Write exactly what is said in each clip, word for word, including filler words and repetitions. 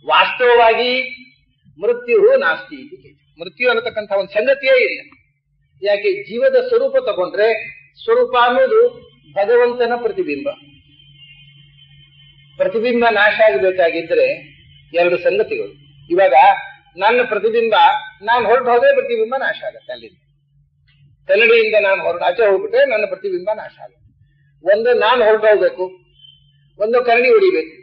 ವಾಸ್ತವವಾಗಿ ಮೃತ್ಯು ನಾಸ್ತಿ. ಮೃತ್ಯು ಅನ್ನತಕ್ಕಂಥ ಒಂದು ಸಂಗತಿಯೇ ಇಲ್ಲ. ಯಾಕೆ? ಜೀವದ ಸ್ವರೂಪ ತಗೊಂಡ್ರೆ ಸ್ವರೂಪ ಅನ್ನೋದು ಭಗವಂತನ ಪ್ರತಿಬಿಂಬ. ಪ್ರತಿಬಿಂಬ ನಾಶ ಆಗಬೇಕಾಗಿದ್ರೆ ಎರಡು ಸಂಗತಿಗಳು. ಇವಾಗ ನನ್ನ ಪ್ರತಿಬಿಂಬ ನಾನು ಹೊರಟು ಹೋದ್ರೆ ಪ್ರತಿಬಿಂಬ ನಾಶ ಆಗತ್ತೆ. ಅಲ್ಲಿಂದ ಕನ್ನಡಿಯಿಂದ ನಾನು ಹೊರಟು ಆಚೆ ಹೋಗ್ಬಿಟ್ರೆ ನನ್ನ ಪ್ರತಿಬಿಂಬ ನಾಶ ಆಗುತ್ತೆ. ಒಂದು ನಾನು ಹೊರಟು ಹೋಗ್ಬೇಕು, ಒಂದು ಕನ್ನಡಿ ಹೊಡಿಬೇಕು.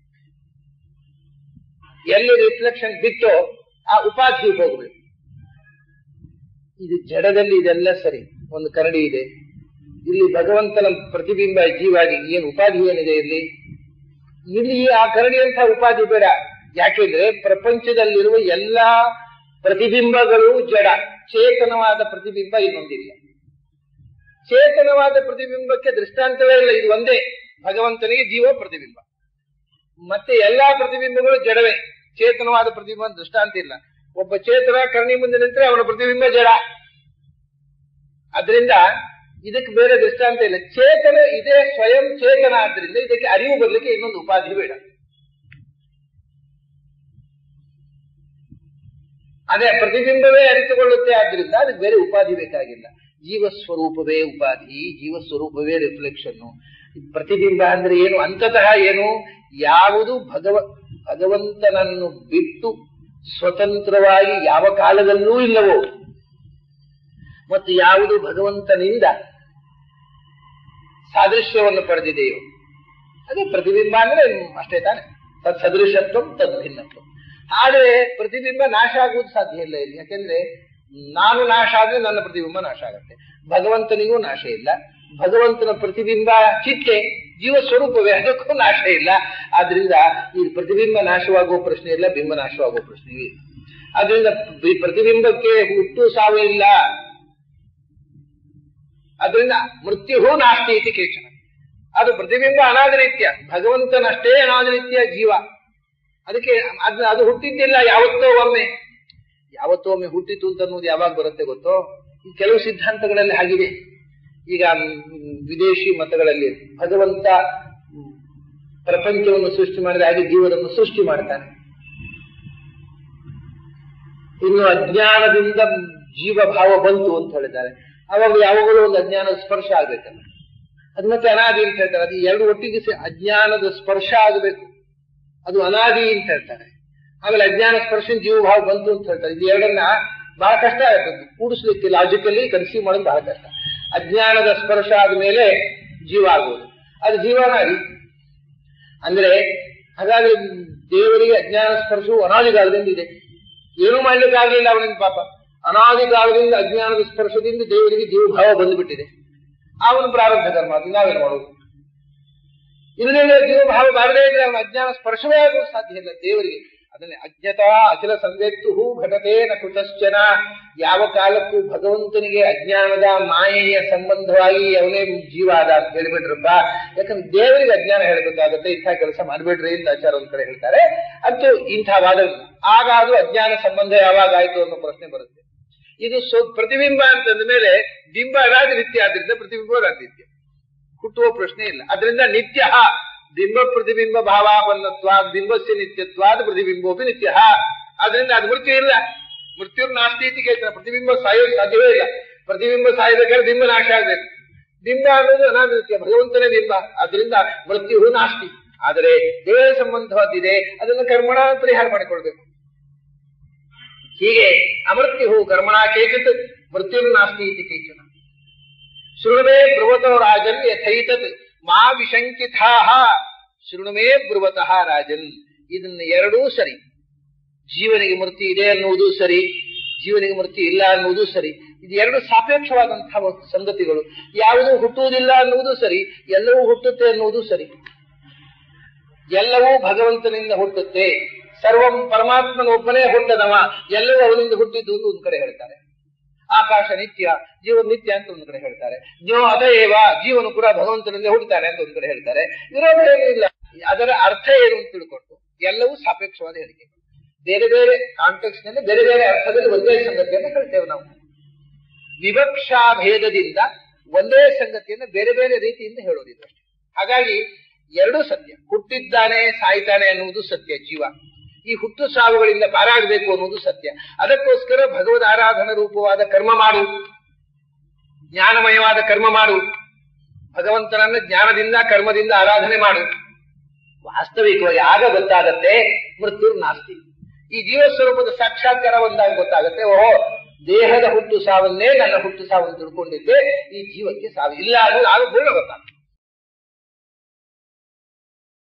ಎಲ್ಲಿ ರಿಫ್ಲೆಕ್ಷನ್ ಬಿತ್ತೋ ಆ ಉಪಾಧಿ ಹೋಗ್ಬೇಕು. ಇದು ಜಡದಲ್ಲಿ ಇದೆಲ್ಲ ಸರಿ. ಒಂದು ಕನ್ನಡಿ ಇದೆ, ಇಲ್ಲಿ ಭಗವಂತನ ಪ್ರತಿಬಿಂಬ ಜೀವಾಗಿ ಏನು ಉಪಾಧಿ ಏನಿದೆ ಇಲ್ಲಿ, ಇಲ್ಲಿ ಆ ಕನ್ನಡಿ ಅಂತ ಉಪಾಧಿ ಬೇಡ. ಯಾಕೆಂದ್ರೆ ಪ್ರಪಂಚದಲ್ಲಿರುವ ಎಲ್ಲಾ ಪ್ರತಿಬಿಂಬಗಳು ಜಡ. ಚೇತನವಾದ ಪ್ರತಿಬಿಂಬ ಇನ್ನೊಂದಿಲ್ಲ. ಚೇತನವಾದ ಪ್ರತಿಬಿಂಬಕ್ಕೆ ದೃಷ್ಟಾಂತವೇ ಇಲ್ಲ. ಇದು ಒಂದೇ ಭಗವಂತನಿಗೆ ಜೀವ ಪ್ರತಿಬಿಂಬ. ಮತ್ತೆ ಎಲ್ಲಾ ಪ್ರತಿಬಿಂಬಗಳು ಜಡವೇ. ಚೇತನವಾದ ಪ್ರತಿಬಿಂಬ ದೃಷ್ಟಾಂತ ಇಲ್ಲ. ಒಬ್ಬ ಚೇತನ ಕರ್ಣಿ ಮುಂದೆ ನಿಂತರೆ ಅವನ ಪ್ರತಿಬಿಂಬ ಜಡ. ಅದರಿಂದ ಇದಕ್ಕೆ ಬೇರೆ ದೃಷ್ಟಾಂತ ಇಲ್ಲ. ಚೇತನ ಇದೇ ಸ್ವಯಂ ಚೇತನ. ಆದ್ರಿಂದ ಇದಕ್ಕೆ ಅರಿವು ಬರ್ಲಿಕ್ಕೆ ಇನ್ನೊಂದು ಉಪಾಧಿ ಬೇಡ. ಅದೇ ಪ್ರತಿಬಿಂಬವೇ ಅರಿತುಕೊಳ್ಳುತ್ತೆ. ಆದ್ರಿಂದ ಅದಕ್ಕೆ ಬೇರೆ ಉಪಾಧಿ ಬೇಕಾಗಿಲ್ಲ. ಜೀವ ಸ್ವರೂಪವೇ ಉಪಾಧಿ, ಜೀವ ಸ್ವರೂಪವೇ ರಿಫ್ಲೆಕ್ಷನ್. ಪ್ರತಿಬಿಂಬ ಅಂದ್ರೆ ಏನು? ಅಂತತಃ ಏನು? ಯಾವುದು ಭಗವ ಭಗವಂತನನ್ನು ಬಿಟ್ಟು ಸ್ವತಂತ್ರವಾಗಿ ಯಾವ ಕಾಲದಲ್ಲೂ ಇಲ್ಲವೋ, ಮತ್ತು ಯಾವುದು ಭಗವಂತನಿಂದ ಸಾದೃಶ್ಯವನ್ನು ಪಡೆದಿದೆಯೋ ಅದೇ ಪ್ರತಿಬಿಂಬ ಅಂದ್ರೆ ಅಷ್ಟೇ ತಾನೆ. ತತ್ ಸದೃಶತ್ವ ತದ್ ಭಿನ್ನತ್ವ. ಆದರೆ ಪ್ರತಿಬಿಂಬ ನಾಶ ಆಗುವುದು ಸಾಧ್ಯ ಇಲ್ಲ ಇಲ್ಲಿ. ಯಾಕೆಂದ್ರೆ ನಾನು ನಾಶ ಆದ್ರೆ ನನ್ನ ಪ್ರತಿಬಿಂಬ ನಾಶ ಆಗುತ್ತೆ. ಭಗವಂತನಿಗೂ ನಾಶ ಇಲ್ಲ. ಭಗವಂತನ ಪ್ರತಿಬಿಂಬ ಚಿತ್ತೆ ಜೀವ ಸ್ವರೂಪವೇ, ಅದಕ್ಕೂ ನಾಶ ಇಲ್ಲ. ಆದ್ರಿಂದ ಈ ಪ್ರತಿಬಿಂಬ ನಾಶವಾಗುವ ಪ್ರಶ್ನೆ ಇಲ್ಲ, ಬಿಂಬ ನಾಶವಾಗುವ ಪ್ರಶ್ನೆ ಇಲ್ಲ. ಆದ್ರಿಂದ ಪ್ರತಿಬಿಂಬಕ್ಕೆ ಹುಟ್ಟು ಸಾವು ಇಲ್ಲ. ಅದರಿಂದ ಮೃತ್ಯು ನಾಸ್ತಿ ಇತಿ ಕೇಚನ. ಅದು ಪ್ರತಿಬಿಂಬ ಅನಾದಿನಿತ್ಯ, ಭಗವಂತನಷ್ಟೇ ಅನಾದಿನಿತ್ಯ ಜೀವ. ಅದಕ್ಕೆ ಅದ್ ಅದು ಹುಟ್ಟಿದ್ದಿಲ್ಲ ಯಾವತ್ತೋ ಒಮ್ಮೆ. ಯಾವತ್ತೋ ಒಮ್ಮೆ ಹುಟ್ಟಿತು ಅಂತ ಅನ್ನೋದು ಯಾವಾಗ ಬರುತ್ತೆ ಗೊತ್ತೋ? ಈ ಕೆಲವು ಸಿದ್ಧಾಂತಗಳಲ್ಲಿ ಆಗಿದೆ. ಈಗ ವಿದೇಶಿ ಮತಗಳಲ್ಲಿ ಭಗವಂತ ಪ್ರಪಂಚವನ್ನು ಸೃಷ್ಟಿ ಮಾಡಿದ ಹಾಗೆ ಜೀವನನ್ನು ಸೃಷ್ಟಿ ಮಾಡ್ತಾನೆ. ಇನ್ನು ಅಜ್ಞಾನದಿಂದ ಜೀವ ಭಾವ ಬಂತು ಅಂತ ಹೇಳಿದ್ದಾರೆ. ಅವಾಗ ಯಾವಾಗಲೂ ಒಂದು ಅಜ್ಞಾನದ ಸ್ಪರ್ಶ ಆಗ್ಬೇಕಲ್ಲ, ಅದು ಮತ್ತೆ ಅನಾದಿ ಅಂತ ಹೇಳ್ತಾರೆ. ಅದು ಎರಡು ಒಟ್ಟಿಗೆ ಅಜ್ಞಾನದ ಸ್ಪರ್ಶ ಆಗಬೇಕು, ಅದು ಅನಾದಿ ಅಂತ ಹೇಳ್ತಾರೆ. ಆಮೇಲೆ ಅಜ್ಞಾನ ಸ್ಪರ್ಶ ಜೀವ ಭಾವ ಬಂತು ಅಂತ ಹೇಳ್ತಾರೆ. ಇದು ಎರಡನ್ನ ಬಹಳ ಕಷ್ಟ ಆಗುತ್ತೆ ಕೂಡಿಸ್ಲಿಕ್ಕೆ, ಲಾಜಿಕಲಿ ಕನ್ಸೀವ್ ಮಾಡೋದು ಬಹಳ ಕಷ್ಟ. ಅಜ್ಞಾನದ ಸ್ಪರ್ಶ ಆದ್ಮೇಲೆ ಜೀವ ಆಗುವುದು, ಅದು ಜೀವನಾದಿ. ಅಂದ್ರೆ ಹಾಗಾದ್ರೆ ದೇವರಿಗೆ ಅಜ್ಞಾನ ಸ್ಪರ್ಶವು ಅನಾದಿಕಾಲದಿಂದ ಇದೆ. ಏನೂ ಮಾಡ್ಲಿಕ್ಕೆ ಆಗಲಿಲ್ಲ ಅವನಿಂದ ಪಾಪ. ಅನಾದಿಕಾಲದಿಂದ ಅಜ್ಞಾನದ ಸ್ಪರ್ಶದಿಂದ ದೇವರಿಗೆ ಜೀವಭಾವ ಬಂದುಬಿಟ್ಟಿದೆ. ಅವನು ಪ್ರಾರಬ್ಧ ಕರ್ಮ, ಅದು ನಾವೇನು ಮಾಡೋದು? ಇಲ್ಲದೆ ಜೀವಭಾವ ಬಾರದೇ ಇದ್ರೆ ಅವನ ಅಜ್ಞಾನ ಸ್ಪರ್ಶವೇ ಆಗೋದು ಸಾಧ್ಯ ಇಲ್ಲ ದೇವರಿಗೆ. ಅದನ್ನೇ ಅಜ್ಞತಾ ಅಖಿಲ ಸಂವೇತ್ತು ಘಟತೆ ನ ಕುತಶ್ಚನ. ಯಾವ ಕಾಲಕ್ಕೂ ಭಗವಂತನಿಗೆ ಅಜ್ಞಾನದ ಮಾಯೆಯ ಸಂಬಂಧವಾಗಿ ಅವನೇ ಜೀವ ಆದ ಅಂತ ಹೇಳಿಬಿಟ್ರಪ್ಪ. ಯಾಕಂದ್ರೆ ದೇವರಿಗೆ ಅಜ್ಞಾನ ಹೇಳ್ಬೇಕಾಗತ್ತೆ, ಇಂಥ ಕೆಲಸ ಮಾಡ್ಬೇಡ್ರಿ ಅಂತ ಆಚಾರ ಒಂದ್ ಕಡೆ ಹೇಳ್ತಾರೆ. ಅಂತೂ ಇಂಥ ವಾದ ಆಗ ಅದು ಅಜ್ಞಾನ ಸಂಬಂಧ ಯಾವಾಗ ಆಯ್ತು ಅನ್ನೋ ಪ್ರಶ್ನೆ ಬರುತ್ತೆ. ಇದು ಸೊ ಪ್ರತಿಬಿಂಬ ಅಂತಂದ ಮೇಲೆ ಬಿಂಬ ಅನಾದಿ ನಿತ್ಯ, ಆದ್ರಿಂದ ಪ್ರತಿಬಿಂಬ ಅನಾದಿ ನಿತ್ಯ, ಹುಟ್ಟುವ ಪ್ರಶ್ನೆ ಇಲ್ಲ. ಅದರಿಂದ ನಿತ್ಯ ಬಿಂಬ ಪ್ರತಿಬಿಂಬ ಭಾವಾಪನ್ನತ್ವ ಬಿಂಬಸ್ಯ ನಿತ್ಯತ್ವಾದ ಪ್ರತಿಬಿಂಬೋಪಿ ನಿತ್ಯ. ಆದ್ರಿಂದ ಅದು ಮೃತ್ಯು ಇಲ್ಲ. ಮೃತ್ಯು ನಾಸ್ತಿ ಕೇಳ್ತಾರೆ. ಪ್ರತಿಬಿಂಬ ಸಾಯೋದು ಸಾಧ್ಯವೇ ಇಲ್ಲ. ಪ್ರತಿಬಿಂಬ ಸಾಯಬೇಕಾದ್ರೆ ಬಿಂಬ ನಾಶ ಆಗ್ಬೇಕು. ಬಿಂಬ ಅನ್ನೋದು ಅನಾದಿ ನಿತ್ಯ, ಭಗವಂತನೇ ಬಿಂಬ. ಆದ್ರಿಂದ ಮೃತ್ಯು ನಾಸ್ತಿ. ಆದರೆ ದೇಹ ಸಂಬಂಧವಾದಿದೆ, ಅದನ್ನು ಕರ್ಮಣ ಪರಿಹಾರ ಮಾಡಿಕೊಳ್ಬೇಕು. ಹೀಗೆ ಅಮೃತ್ಯು ಕರ್ಮಣ ಕೇಚಿತ್ ಮೃತ್ಯು ನಾಸ್ತಿ ಇತಿ ಕೇಚನ. ಶೃಣುಮೇ ಬ್ರುವತೋ ರಾಜನ್ ಯಥೈತತ್ ಮಾ ವಿಶಂಕಿತಾಹ. ಶೃಣುಮೇ ಬ್ರುವತಃ ರಾಜನ್. ಇದನ್ನ ಎರಡೂ ಸರಿ. ಜೀವನಿಗೆ ಮೃತ್ಯು ಇದೆ ಅನ್ನುವುದು ಸರಿ, ಜೀವನಿಗೆ ಮೃತ್ಯು ಇಲ್ಲ ಅನ್ನುವುದು ಸರಿ. ಇದು ಎರಡು ಸಾಪೇಕ್ಷವಾದಂತಹ ಸಂಗತಿಗಳು. ಯಾವುದೂ ಹುಟ್ಟುವುದಿಲ್ಲ ಅನ್ನುವುದು ಸರಿ, ಎಲ್ಲವೂ ಹುಟ್ಟುತ್ತೆ ಅನ್ನುವುದು ಸರಿ. ಎಲ್ಲವೂ ಭಗವಂತನಿಂದ ಹುಟ್ಟುತ್ತೆ. ಸರ್ವಂ ಪರಮಾತ್ಮನೊಬ್ಬನೇ ಹುಟ್ಟದವ, ಎಲ್ಲವೂ ಅವನಿಂದ ಹುಟ್ಟಿದ್ದು ಅಂತ ಒಂದ್ ಕಡೆ ಹೇಳ್ತಾರೆ. ಆಕಾಶ ನಿತ್ಯ, ಜೀವ ನಿತ್ಯ ಅಂತ ಒಂದ್ ಕಡೆ ಹೇಳ್ತಾರೆ. ಜೀವ ಅತಏವ, ಜೀವನು ಕೂಡ ಭಗವಂತನಿಂದ ಹುಟ್ಟುತ್ತಾನೆ ಅಂತ ಒಂದ್ ಕಡೆ ಹೇಳ್ತಾರೆ. ವಿರೋಧ ಏನೂ ಇಲ್ಲ. ಅದರ ಅರ್ಥ ಏನು ಅಂತ ತಿಳ್ಕೊಂಡು ಎಲ್ಲವೂ ಸಾಪೇಕ್ಷವಾದ ಹೇಳಿಕೆ. ಬೇರೆ ಬೇರೆ ಕಾಂಟೆಕ್ಸ್ಟ್ ನಲ್ಲಿ ಬೇರೆ ಬೇರೆ ಅರ್ಥದಲ್ಲಿ ಒಂದೇ ಸಂಗತಿಯನ್ನು ಹೇಳ್ತೇವೆ ನಾವು. ವಿವಕ್ಷಾ ಭೇದದಿಂದ ಒಂದೇ ಸಂಗತಿಯನ್ನು ಬೇರೆ ಬೇರೆ ರೀತಿಯಿಂದ ಹೇಳೋದಿಲ್ಲ ಅಷ್ಟೇ. ಹಾಗಾಗಿ ಎರಡೂ ಸತ್ಯ. ಹುಟ್ಟಿದ್ದಾನೆ ಸಾಯ್ತಾನೆ ಅನ್ನುವುದು ಸತ್ಯ ಜೀವ. ಈ ಹುಟ್ಟು ಸಾವುಗಳಿಂದ ಪಾರಾಗಬೇಕು ಅನ್ನೋದು ಸತ್ಯ. ಅದಕ್ಕೋಸ್ಕರ ಭಗವದ್ ಆರಾಧನಾ ರೂಪವಾದ ಕರ್ಮ ಮಾಡು, ಜ್ಞಾನಮಯವಾದ ಕರ್ಮ ಮಾಡು, ಭಗವಂತನನ್ನ ಜ್ಞಾನದಿಂದ ಕರ್ಮದಿಂದ ಆರಾಧನೆ ಮಾಡು. ವಾಸ್ತವಿಕವಾಗಿ ಆಗ ಗೊತ್ತಾಗತ್ತೆ ಮೃತ್ಯು ನಾಸ್ತಿ. ಈ ಜೀವಸ್ವರೂಪದ ಸಾಕ್ಷಾತ್ಕಾರ ಒಂದಾಗ ಗೊತ್ತಾಗತ್ತೆ, ಓಹೋ ದೇಹದ ಹುಟ್ಟು ಸಾವನ್ನೇ ನನ್ನ ಹುಟ್ಟು ಸಾವನ್ನು ತಿಳ್ಕೊಂಡಿದ್ದೆ, ಈ ಜೀವಕ್ಕೆ ಸಾವು ಇಲ್ಲ ಅನ್ನೋದು ಆಗ ಪೂರ್ಣ ಗೊತ್ತಾಗುತ್ತೆ.